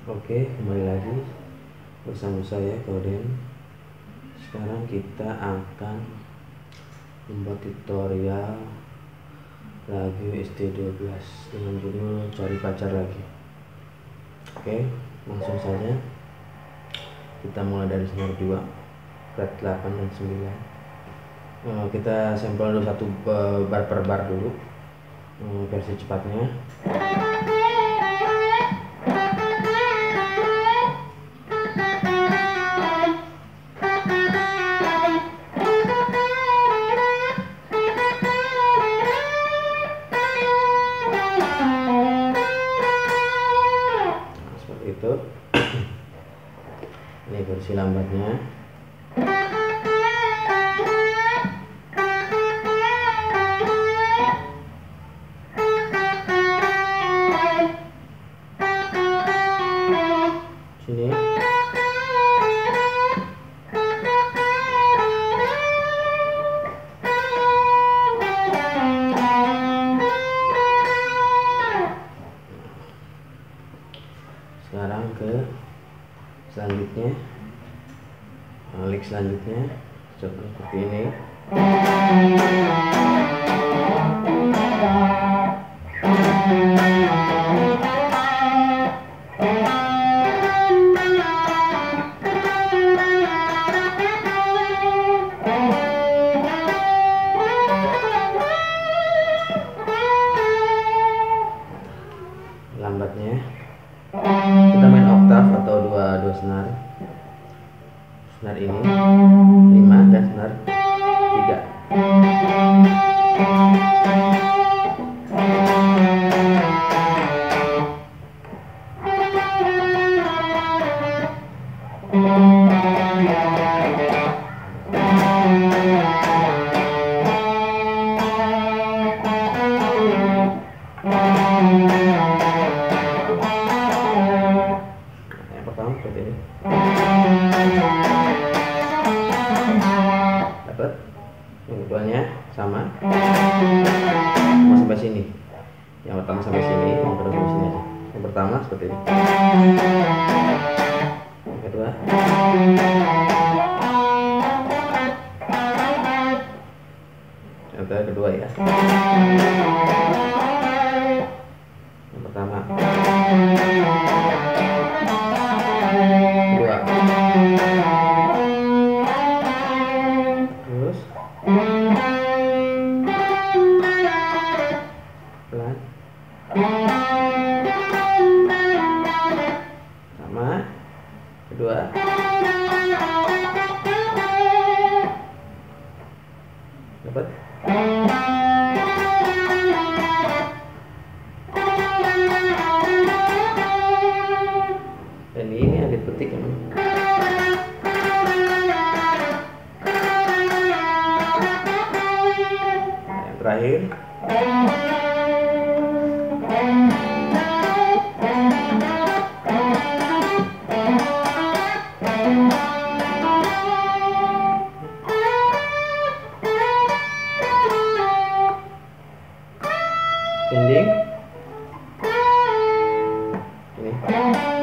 Oke, kembali lagi bersama saya Koden. Sekarang kita akan membuat tutorial lagu ST12 dengan judul Cari Pacar Lagi. Oke, langsung saja kita mulai dari senar 2, fret 8 dan 9. Kita sampel dulu satu bar per bar dulu, versi cepatnya. Itu ini versi lambatnya. Sini sekarang ke selanjutnya, lick selanjutnya seperti ini. Lambatnya kita main oktav atau dua senar ini 5 dan senar 3. Yang pertama seperti ini, dapat. Yang keduanya sama sampai sini. Yang pertama sampai sini, yang kedua sampai sini aja. Yang pertama seperti ini, yang kedua, yang kedua ya. Yang pertama, kedua, terus pelan, sama, kedua, dapat. Dan ini ada petik yang terakhir. Ending ini.